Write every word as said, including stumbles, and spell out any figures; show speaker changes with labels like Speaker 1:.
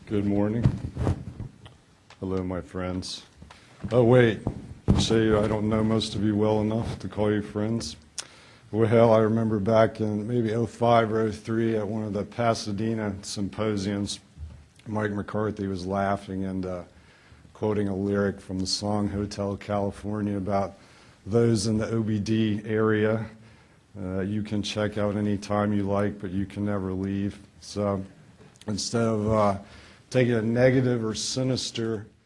Speaker 1: Good morning. Hello, my friends. Oh, wait. You say I don't know most of you well enough to call you friends? Well, I remember back in maybe oh five or oh three at one of the Pasadena symposiums, Mike McCarthy was laughing and uh, quoting a lyric from the song Hotel California about those in the O B D area. Uh, you can check out any time you like, but you can never leave. So instead of uh, taking a negative or sinister